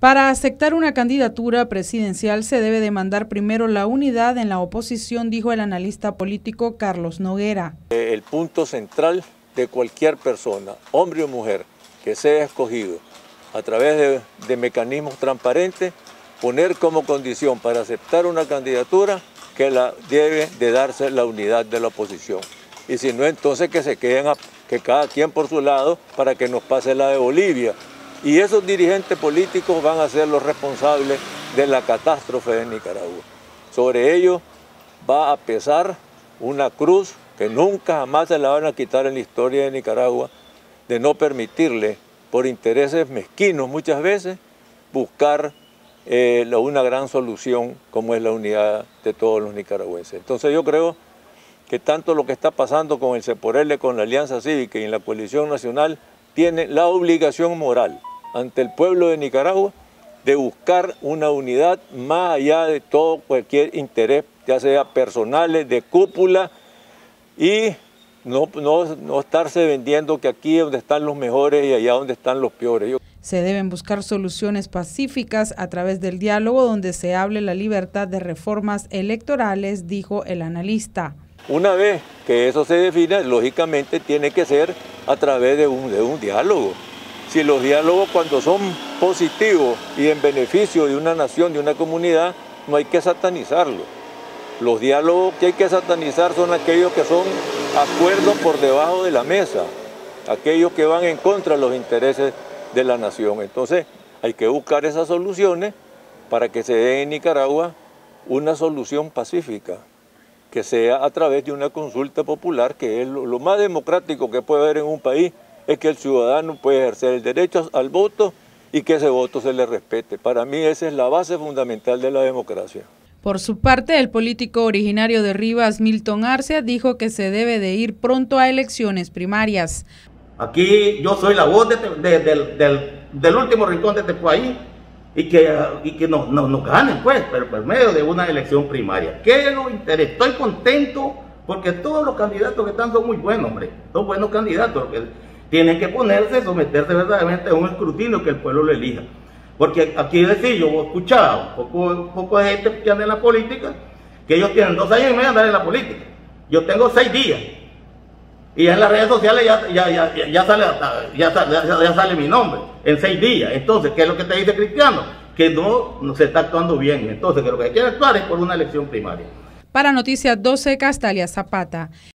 Para aceptar una candidatura presidencial se debe demandar primero la unidad en la oposición, dijo el analista político Carlos Noguera. El punto central de cualquier persona, hombre o mujer, que sea escogido a través de mecanismos transparentes, poner como condición para aceptar una candidatura que debe de darse la unidad de la oposición. Y si no, entonces que se queden, que cada quien por su lado, para que nos pase la de Bolivia. Y esos dirigentes políticos van a ser los responsables de la catástrofe de Nicaragua. Sobre ellos va a pesar una cruz que nunca jamás se la van a quitar en la historia de Nicaragua, de no permitirle, por intereses mezquinos muchas veces, buscar una gran solución como es la unidad de todos los nicaragüenses. Entonces yo creo que tanto lo que está pasando con el CEPORL, con la Alianza Cívica y en la Coalición Nacional, tiene la obligación moral ante el pueblo de Nicaragua de buscar una unidad más allá de todo cualquier interés, ya sea personales, de cúpula, y no estarse vendiendo que aquí es donde están los mejores y allá donde están los peores. Se deben buscar soluciones pacíficas a través del diálogo donde se hable la libertad de reformas electorales, dijo el analista. Una vez que eso se defina, lógicamente tiene que ser a través de un diálogo. Si los diálogos cuando son positivos y en beneficio de una nación, de una comunidad, no hay que satanizarlos. Los diálogos que hay que satanizar son aquellos que son acuerdos por debajo de la mesa, aquellos que van en contra de los intereses de la nación. Entonces hay que buscar esas soluciones para que se dé en Nicaragua una solución pacífica, que sea a través de una consulta popular, que es lo más democrático que puede haber en un país, es que el ciudadano puede ejercer el derecho al voto y que ese voto se le respete. Para mí esa es la base fundamental de la democracia. Por su parte, el político originario de Rivas, Milton Arce, dijo que se debe de ir pronto a elecciones primarias. Aquí yo soy la voz del último rincón de este país y que nos ganen, pues, pero por medio de una elección primaria. ¿Qué es lo interesa? Estoy contento porque todos los candidatos que están son muy buenos, hombre. Son buenos candidatos que tienen que someterse verdaderamente a un escrutinio que el pueblo lo elija. Porque aquí decir, yo he escuchado un poco de gente que anda en la política, que ellos tienen 2 años y medio de andar en la política. Yo tengo 6 días. Y en las redes sociales ya sale mi nombre, en 6 días. Entonces, ¿qué es lo que te dice Cristiano? Que no se está actuando bien. Entonces, que lo que hay que actuar es por una elección primaria. Para Noticias 12, Castalia Zapata.